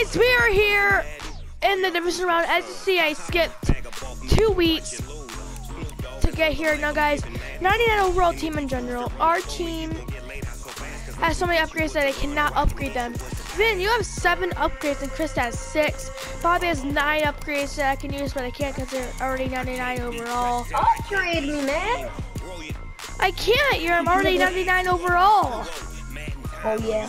We are here in the division round. As you see, I skipped 2 weeks to get here. Now, guys, 99 overall team in general. Our team has so many upgrades that I cannot upgrade them. Vin, you have 7 upgrades and Chris has 6. Bobby has 9 upgrades that I can use, but I can't because they're already 99 overall. Upgrade me, man. I can't. I'm already 99 overall. Oh yeah.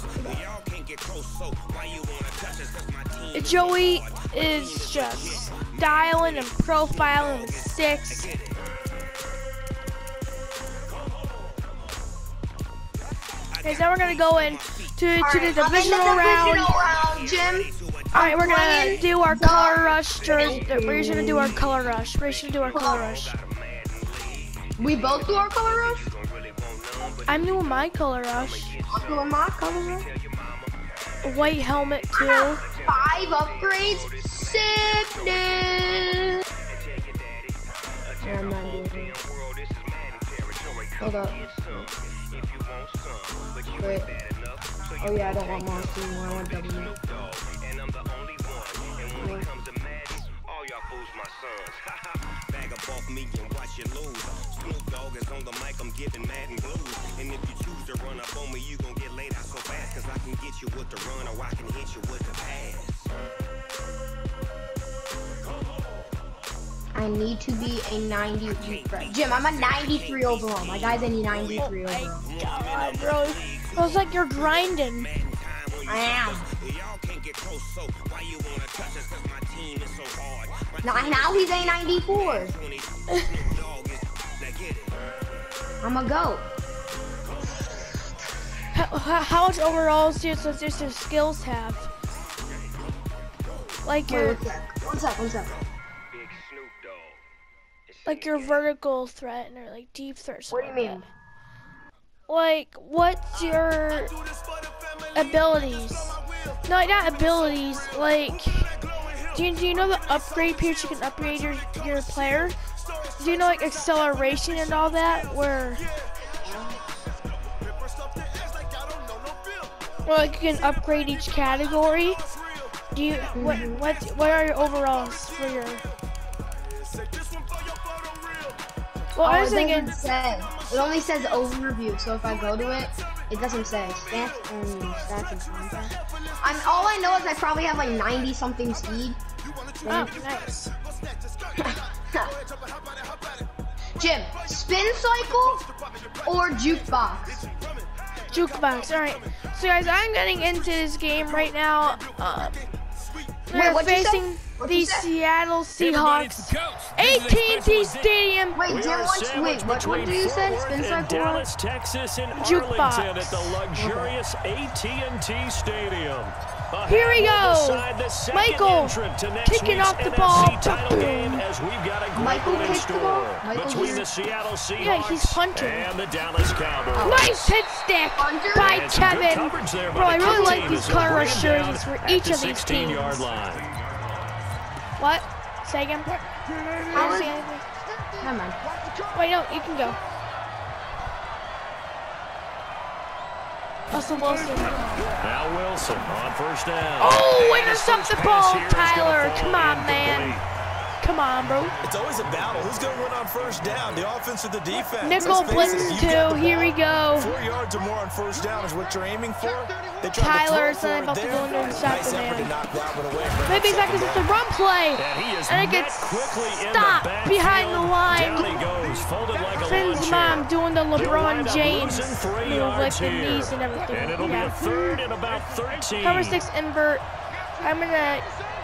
Joey is just dialing and profiling with 6. Okay, so we're gonna go in to the divisional round. Jim. All right, we're gonna do our color rush. We're just gonna do our color rush. We're just gonna do our color rush. We both do our color rush? I'm doing my color rush. I'm doing my color rush. A white helmet too. 5 upgrades? Sickness! Yeah, I'm not doing it. Hold up. Wait. Oh yeah, I don't want monster anymore. I want W. Off me and watch you lose. Snoop Dogg is on the mic, I'm giving Madden blues. And if you choose to run up on me, you gon' get laid out so fast. Cause I can get you with the run or I can hit you with the pass. I need to be a 93. Jim, I'm a 93 overall. My guy's a 93 overall. Oh my god, bro. It feels like you're grinding. I am. Now he's a 94. I'm a GOAT. How much overalls do your skills have? Like your One sec. like your vertical threat or like deep threat. What do you mean? Like, what's your abilities? No, not abilities. Like, do you know the upgrade page you can upgrade your player? Do you know like acceleration and all that? Where like you can upgrade each category. Do you what are your overalls for your? Well, I was thinking. It only says overview, so if I go to it, it doesn't say stats and stats and content. All I know is I probably have like 90 something speed. Oh, nice. Jim, spin cycle or jukebox? Jukebox. All right. So guys, I'm getting into this game right now. We're facing the Seattle Seahawks. AT&T Stadium. Wait, Jim, what do you say? Spin cycle? Dallas, Texas, and Jukebox. Arlington at the luxurious AT&T Stadium. Here we go. Michael kicking off the ball. Michael kicks the ball. Between the Seattle Seahawks Yeah, he's punting. and the Dallas Cowboys. Nice hit stick by Kevin. Bro, I really like these color rush jerseys for each of these teams. What? Say again? I don't see anything. Never mind. Wait, no, you can go. Russell Wilson. Now Wilson on first down. Oh, intercept the ball, Tyler. Come on, man. Come on, bro. It's always a battle. Who's going to win on first down? The offense or the defense? Nickel blitz too. Here we go. 4 yards or more on first down is what you're aiming for. Tyler's about to go into the sack man. Maybe exactly it's a run play. And it gets stopped behind the line. Finn's mom doing the LeBron James move, like the knees and everything. And it'll be a third and about 13. Cover 6 invert. I'm gonna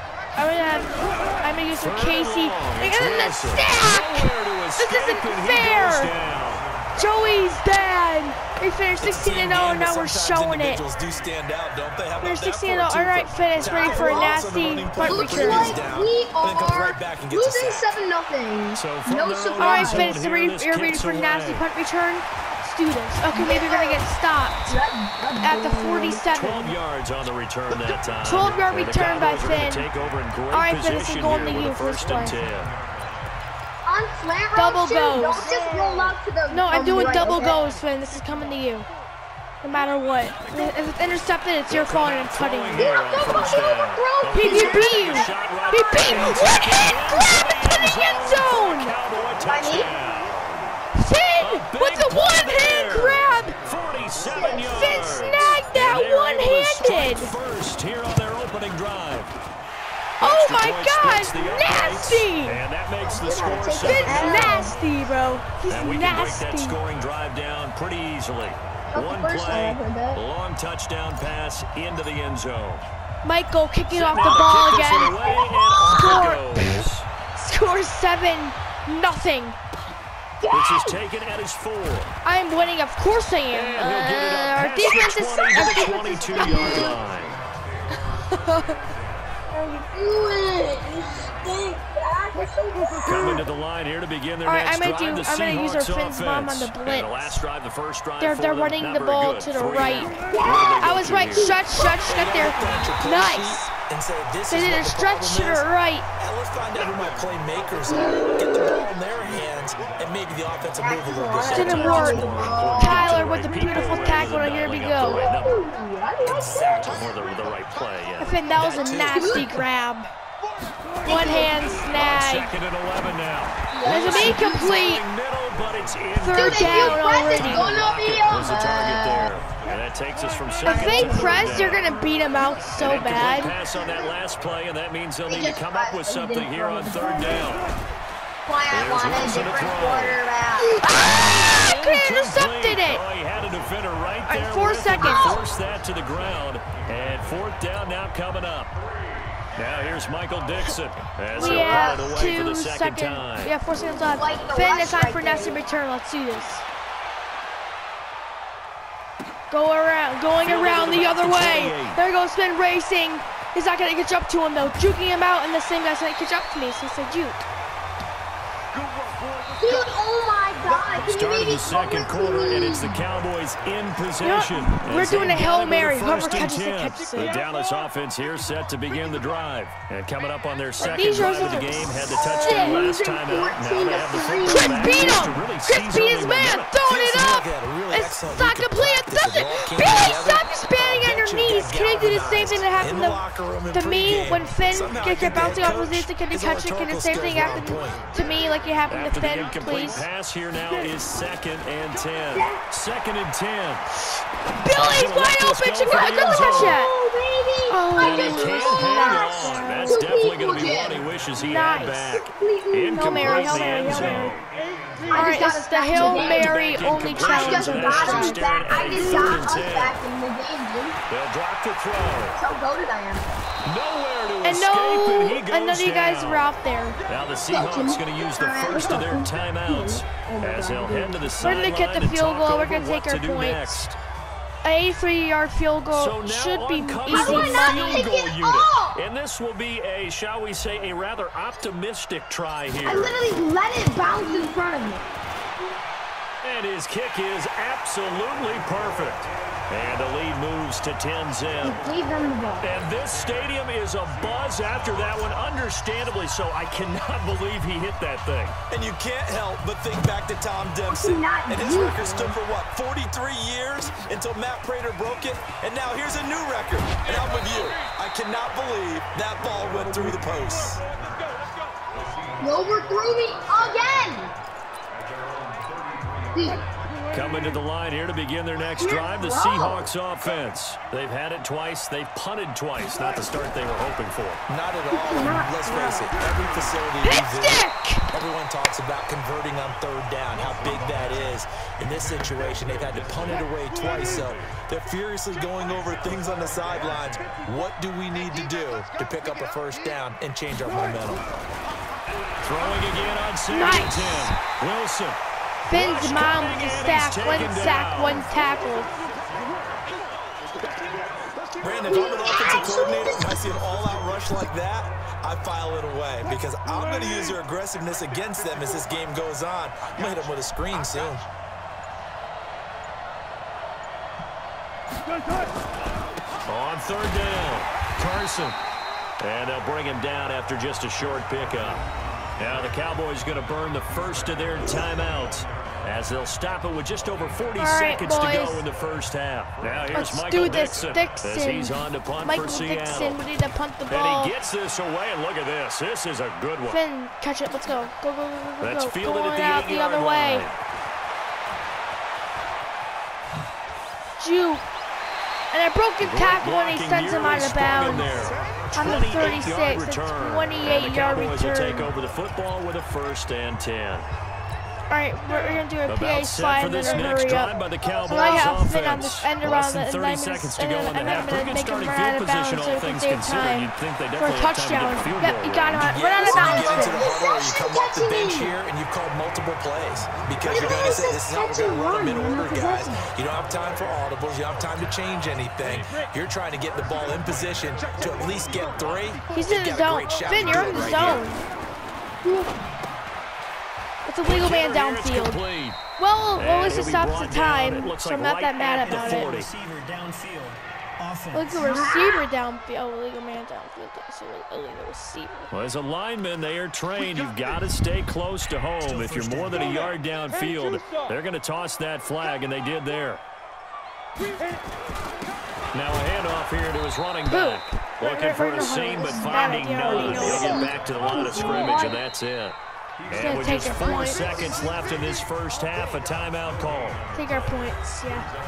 use for Casey. And then the stack! This isn't fair! Joey's dad! We finished 16-0 and now we're showing it. We're 16-0. Alright, Finn is ready for a nasty punt return. Looks like we are losing 7-0. No surprise. Alright, Finn, so you're ready for a nasty punt return? Students. Okay, maybe we're gonna get stopped at the 47. 12 yards on the return that time. 12-yard return by Finn. Alright, Finn, this is going to you first play. On flat Double goes. goes. Don't just roll out to the. No, I'm doing right, double okay? goes, Finn. This is coming to you. No matter what. If it's intercepted, it's your fault and I'm cutting you. Don't go over beat you. He beat you. One-hand grab into the end zone. Finn with the one-hand grab. 47 yards. Finn snagged that one-handed. First here on their opening drive. Oh my God, nasty! And that makes the score Finn's nasty, bro. He's and we can break nasty. that scoring drive down pretty easily. One play, long touchdown pass into the end zone. Michael kicking off the ball again. Score 7-0. Which is taken at his 4. I'm winning, of course I am. Our defense is 22-yard line. Coming to the line here to begin their next drive. I'm gonna use our Finn's mom on the blitz. They're running the ball to the right. I was right. Stretch there. Nice. They did a stretch to the right. Let's find out who my playmakers are. Get the ball in their hands and maybe the offensive move a little bit. Didn't work. Tyler with the beautiful tackle, and here we go. Exactly the right play. Yeah. I think that was a nasty grab. One hand snag. Second and 11 now. There's an incomplete. Third down already. Was the target there. And that takes us from second. If they press, they're gonna beat him out so bad. Pass on that last play, and that means they'll need to come up with something here on third down. Why I want a different quarterback. Could have intercepted it. Oh, he had a defender right there. 4 seconds. Force that to the ground, and fourth down now coming up. Now here's Michael Dixon. We have 2 seconds. We have 4 seconds left. Finn, it's time for nested return. Let's do this. Going around the other way. There goes Finn racing. He's not gonna catch up to him though. Juking him out, and the same guy's gonna catch up to me, so it's a juke. Dude, oh my God. Start of the second quarter, and it's the Cowboys in possession. You know, we're doing a Hail Mary. Whoever catches it, catches The it. Dallas offense here set to begin the drive. And coming up on their second drive of the game, had the touchdown last time out. Now they have the football Chris back. beat him! Chris beat his man! Throwing it up! It's not complete. It doesn't. Billy, stop expanding on your knees. Can I do the same thing that happened to me when Finn kept bouncing off his knees? Can he touch it? Can the same thing happen to me like it happened to Finn, please? Pass here now is 2nd and 10. 2nd and 10. Billy's wide open. Good catch that. Oh, And he can't hang on. That's definitely going to be one he wishes he had back. Hail Mary, Hail Mary, Hail Mary. Alright, it's the Hail Mary only challenge on this I just got us back in the game, dude. They'll drop the throw. That's how goated I am. Nowhere to And escape, and he goes none of you guys down. were out there. Now the Seahawks going to use the first of their timeouts as they'll head to the We're sideline going to get the and field talk goal. We're over going to take what our to do points. next. A 3-yard field goal So now should be on comes easy the money. field goal Take it unit. off. And this will be a, shall we say, a rather optimistic try I here. literally let it bounce in front of me. And his kick is absolutely perfect. And the lead moves to 10-0. Gave them the ball. And this stadium is abuzz after that one, understandably so. I cannot believe he hit that thing. And you can't help but think back to Tom Dempsey. And his record stood for, what, 43 years until Matt Prater broke it? And now here's a new record. And I'm with you. I cannot believe that ball went through the posts. You overthrew me again. Dude. Coming to the line here to begin their next drive, the Seahawks offense. They've had it twice. They've punted twice. Not the start they were hoping for. Not at all. And let's face it, every facility we visit, everyone talks about converting on third down, how big that is. In this situation, they've had to punt it away twice, so they're furiously going over things on the sidelines. What do we need to do to pick up a first down and change our momentum? Throwing again on 2nd and 10. Wilson. Finn's mom is sacked. 1 sack, 1 tackle. Brandon, if I'm an offensive coordinator and I see an all-out rush like that, I file it away because I'm going to use their aggressiveness against them as this game goes on. I'm going to hit them with a screen soon. On third down, Carson. And they'll bring him down after just a short pickup. Now the Cowboys going to burn the first of their timeouts as they'll stop it with just over 40 seconds to go in the first half. Now here's Michael Dixon as he's on to punt for Seattle. Dixon, we need to punt the ball. And he gets this away, and look at this. This is a good one. Finn, catch it. Let's go. Go, go, go, go, go. That's fielded Going at the 8-yard line. Juke. And a broken tackle when he sends him out of bounds. On the 36, it's 28-yard return. Will take over the football with a 1st and 10. All right, we're going to do a PA slide and then hurry up. By the Cowboys so I have offense. Finn on this end around Less than 30 seconds to go in the half. Pretty good starting field position, all things considered. You'd think they for a definitely touchdown. have time to get a field Yep, goal. you got him. Yeah, Run out of so bounds. you get into the huddle, you come off the bench here, and you've called multiple plays because you're going to say, this is how we're going to run them in order, guys. You don't have time for audibles. You don't have time to change anything. You're trying to get the ball in position to at least get 3. He's in the zone. Finn, you're in the zone. It's a legal man downfield. Well, at least it stops the time, so I'm not that mad about it. Look at the receiver downfield. Oh, illegal man downfield. That's an illegal receiver. Well, as a lineman, they are trained. You've got to stay close to home. If you're more than a yard downfield, they're going to toss that flag, and they did there. Now a handoff here to his running back. Looking for a seam, but finding none. He'll get back to the line of scrimmage, and that's it. And with just 4 seconds left in this first half, a timeout call. Take our points, yeah.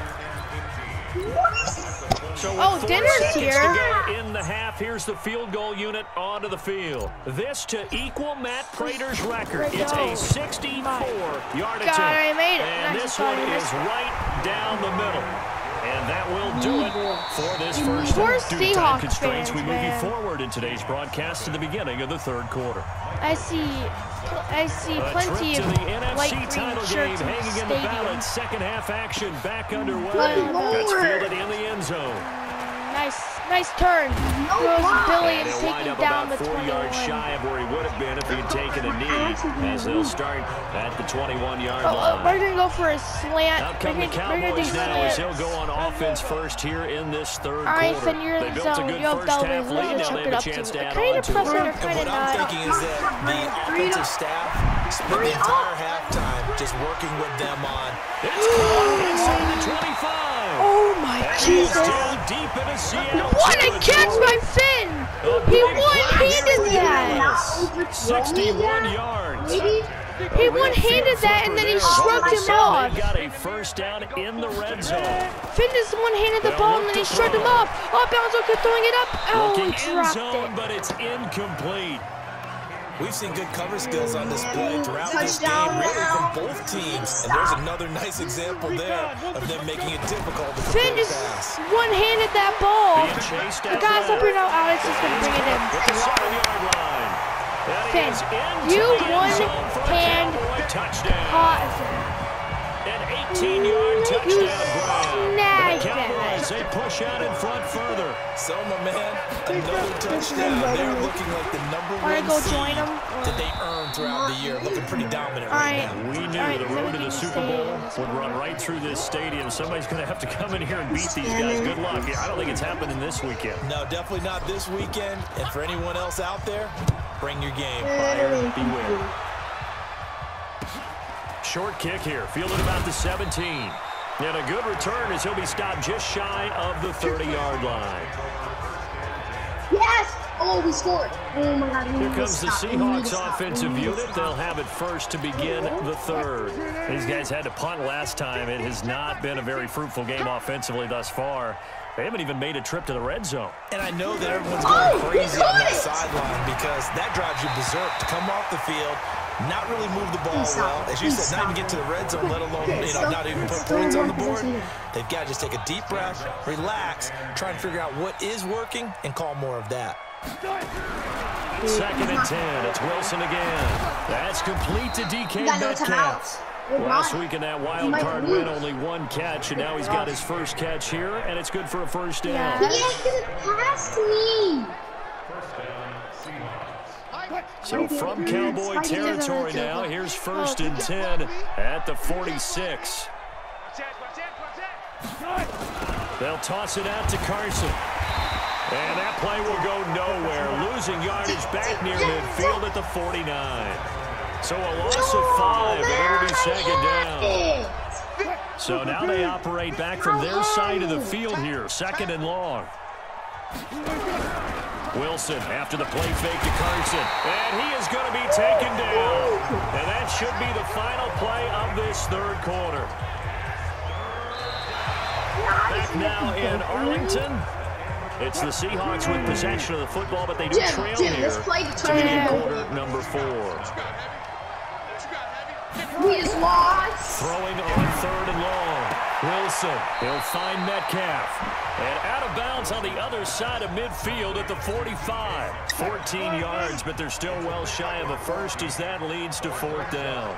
So Dinner's here. To go in the half, here's the field goal unit onto the field. This to equal Matt Prater's record. It's a 64-yard attempt. I made it. And this one is right down the middle. And that will do it for this first half. Due to time constraints, we move you forward in today's broadcast to the beginning of the third quarter. I see plenty of light green shirts in the stadium. The balance. Second half action back underway. That's fielded in the end zone. Nice turn. Throws Billy and taking down the 4 yards shy of where he would have been if he had taken a knee, as they'll start at the 21-yard line. We're going to go for a slant. Out come the Cowboys now as he'll go on offense first here in this third quarter. All right, Finn, you're in the zone. You have Delvin. Let's chuck it up to him. Kind of pressing or kind of not. What I'm thinking is that the offensive staff spent the entire halftime just working with them on. It's caught inside the 25. Oh, my Jesus. Deep into Seattle. What a catch by Finn! He one-handed that! 61 yards. He one-handed that and then he shrugged him off. They got a first down in the red zone. Finn just one-handed the ball and then he shrugged him off. Off bounds, okay, throwing it up. Oh, he dropped it. But it's incomplete. We've seen good cover skills on display throughout this game, really from both teams. And there's another nice example there of them making it difficult to Finn just one-handed that ball. The guy's up here now. Alex is going to bring it in. Finn, you one-hand caught. An 18-yard touchdown. Snagged Cowboys, they push out in front further. So, my man, another touchdown. They're looking like the number one seed that they earned throughout the year. Looking pretty dominant right now. We knew the road to the Super Bowl would run right through this stadium. Somebody's going to have to come in here and beat these guys. Good luck. I don't think it's happening this weekend. No, definitely not this weekend. And for anyone else out there, bring your game. Buyer beware. Short kick here, fielded about the 17. And a good return as he'll be stopped just shy of the 30-yard line. Yes! Oh, we scored. Oh, my God. Here comes the Seahawks offensive unit. They'll have it first to begin the third. These guys had to punt last time. It has not been a very fruitful game offensively thus far. They haven't even made a trip to the red zone. And I know that everyone's going crazy on that sideline because that drives you berserk to come off the field, not really move the ball well. As you said, not even get to the red zone, let alone not even put points on the board. They've got to just take a deep breath, relax, try and figure out what is working, and call more of that. 2nd and 10. It's Wilson again. That's complete to DK Metcalf. Last week in that wild card win, only 1 catch, and now he's got his first catch here, and it's good for a first down. He ain't past me. So from Cowboy territory now, here's 1st and 10 at the 46. They'll toss it out to Carson. And that play will go nowhere. losing yardage back near midfield at the 49. So a loss of 5, and it'll be second down. So now they operate back from their side of the field here, second and long. Wilson after the play fake to Carson, and he is going to be taken down. And that should be the final play of this third quarter. Back now in Arlington. It's the Seahawks with possession of the football, but they do trail here. Turning quarter number 4. We just lost. Throwing on third and long. Wilson, he'll find Metcalf. And out of bounds on the other side of midfield at the 45. 14 yards, but they're still well shy of a first as that leads to fourth down.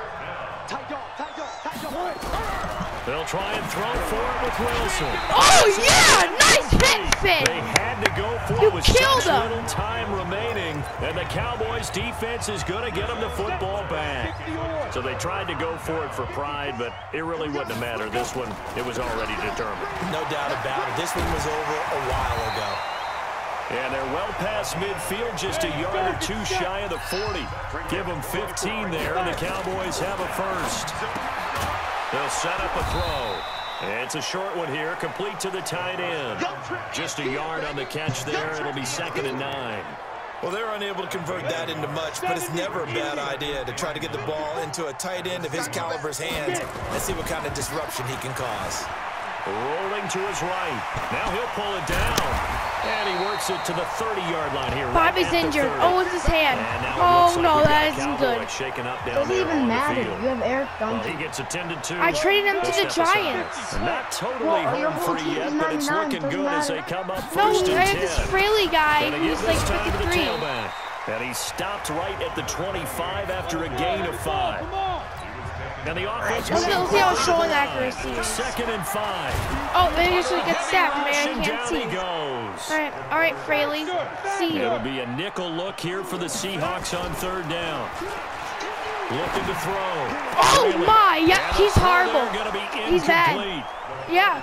They'll try and throw for it with Wilson. Oh, yeah! Nice hit, Finn! They had to go for it with such little time remaining, and the Cowboys' defense is going to get them the football back. So they tried to go for it for pride, but it really wouldn't have mattered. This one, it was already determined. No doubt about it. This one was over a while ago. And they're well past midfield, just a yard or two shy of the 40. Give them 15 there, and the Cowboys have a first. They'll set up a throw. It's a short one here, complete to the tight end. Just a yard on the catch there. It'll be second and 9. Well, they're unable to convert that into much, but it's never a bad idea to try to get the ball into a tight end of his caliber's hands and see what kind of disruption he can cause. Rolling to his right. Now he'll pull it down. And he works it to the 30-yard line here. Bobby's injured. Oh, it's his hand. Oh, no, that isn't good. Doesn't even matter. You have Eric Duncan. He gets attended to. I traded him to the Giants. Not totally home free yet, but it's looking good as they come up first and 10. No, there's this Fraley guy who's like 53. And he stopped right at the 25 after a gain of 5. And the offense let's see how it's showing accuracy. Second and 5. Oh, they usually get sacked, man. I can't down see. He goes. All right, Fraley. See you. It'll be a nickel look here for the Seahawks on third down. Looking to throw. Oh my! Yeah, he's horrible. He's bad. Yeah.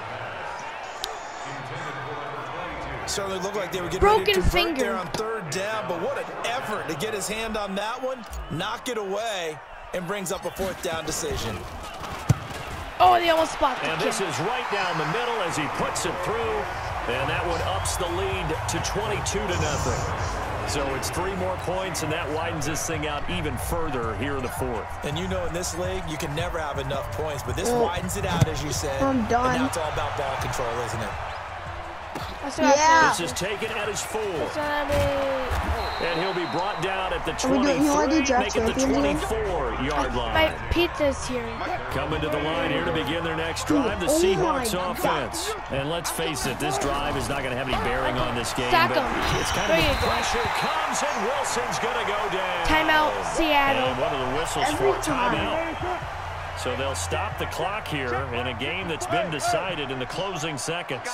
Certainly looked like they were getting broken ready to convert finger there on third down, but what an effort to get his hand on that one, knock it away, and brings up a fourth down decision. Oh, they almost blocked the And kick. this is right down the middle as he puts it through, and that one ups the lead to 22-0. So it's 3 more points, and that widens this thing out even further here in the fourth. And you know in this league, you can never have enough points, but this widens it out, as you said. I'm done. And now it's all about ball control, isn't it? Yeah. This is taken at his 4. And he'll be brought down at the 23, make it the 24-yard line. My pizza's here. Coming to the line here to begin their next drive, the Seahawks offense. And let's face it, this drive is not going to have any bearing on this game. Stack but 'em. it's kind of the pressure comes, and Wilson's going to go down. Timeout, Seattle. And what are the whistles for? Timeout. So they'll stop the clock here in a game that's been decided in the closing seconds.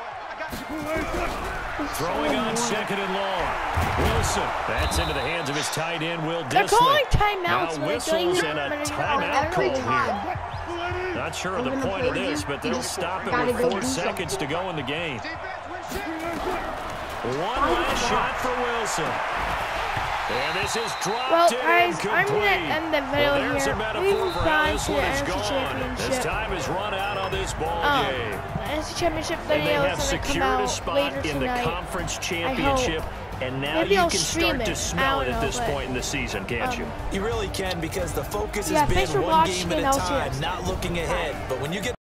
Throwing on second and long. Wilson. That's into the hands of his tight end, Will Dissly. They're calling timeouts. Now whistles and a timeout call here. Not sure of the point of this, but they'll stop it with 4 seconds to go in the game. One last shot for Wilson. And this is dropped Well, in guys, complete. I'm going to end the video There's a here. metaphor We've for how gone this to the one is NFC gone. Championship. This time is run out on this ball game. NFC Championship And they video have is going to come secured a out spot later in the tonight. conference championship. And now Maybe you I'll can stream start to it. smell it I don't at know, this but, point in the season, can't you? You really can, because the focus Yeah, has thanks for been one watching, game at and a I'll see time, you. not looking ahead. But when you get